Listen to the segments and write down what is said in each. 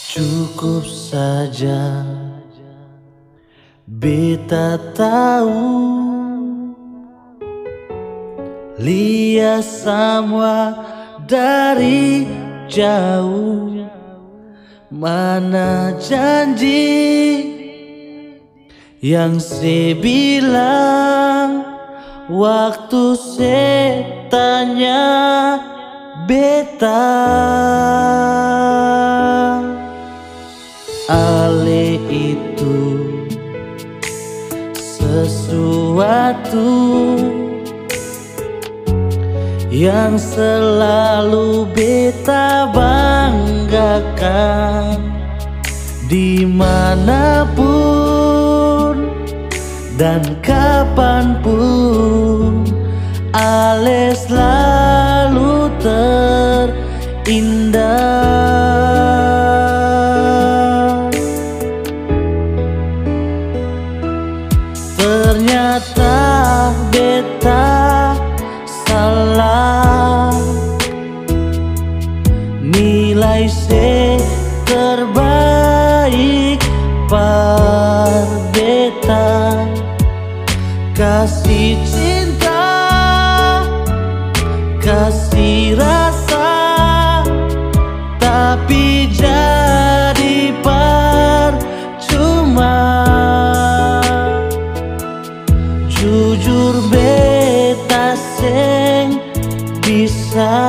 Cukup saja beta tahu, lihat semua dari jauh. Mana janji yang saya bilang waktu saya tanya beta. Ale itu sesuatu yang selalu beta banggakan dimanapun dan kapanpun. Ale selalu terindah. Ternyata beta salah, nilai saya terbaik par beta. Kasih cinta, kasih rasa, tapi jadi percuma. Jujur beta seng bisa,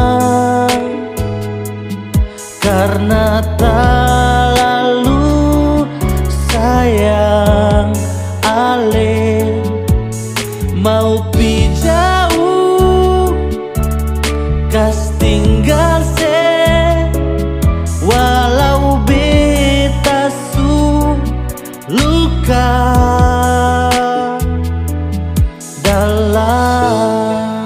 karena terlalu sayang ale. Mau pi jauh, kas tinggal se, walau beta su luka dalam.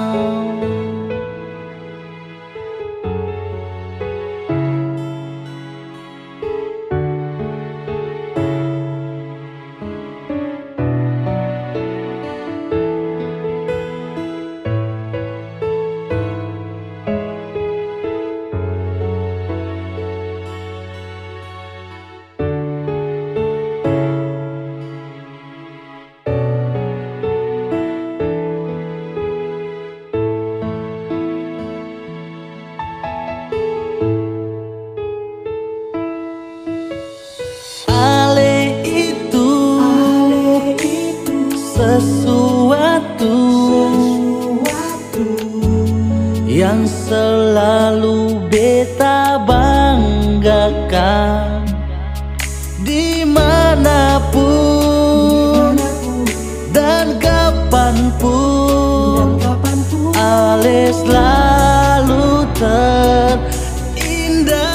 Sesuatu yang selalu beta banggakan dimanapun dan kapanpun. Ale selalu terindah.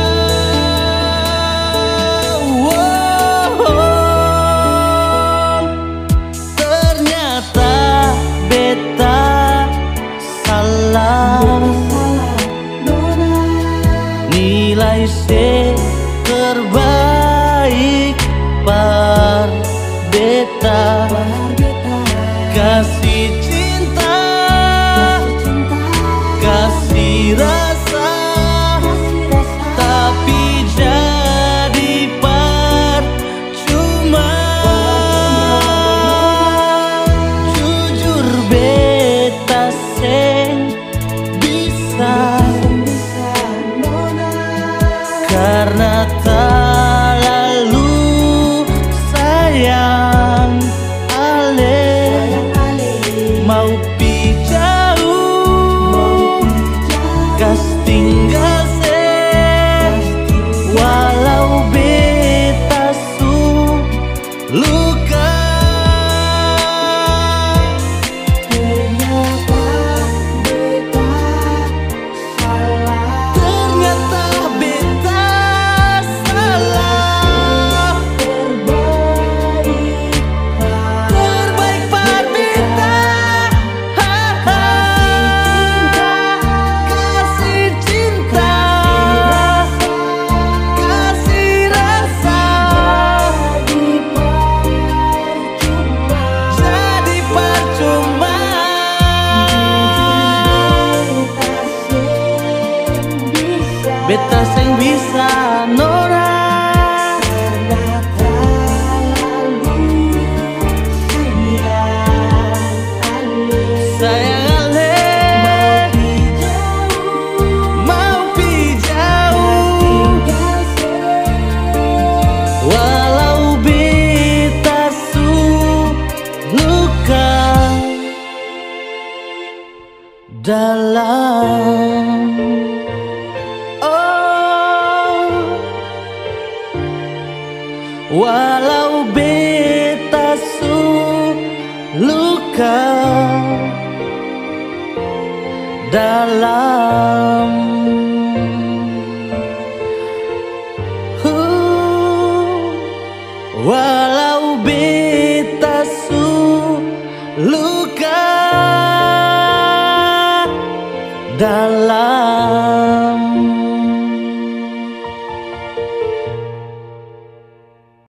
Nilai saya terbaik par beta. Kasih cinta, kasih rasa, tapi jadi percuma. Jujur beta seng bisa, karena terlalu sayang ale. Mau pi jauh, kas tinggal se, walau beta su luka. Ternyata beta salah. bisa Nora. Sayang ale mau pi jauh, walau beta su luka dalam. Oh, walau beta su luka dalam. Walau beta su luka dalam.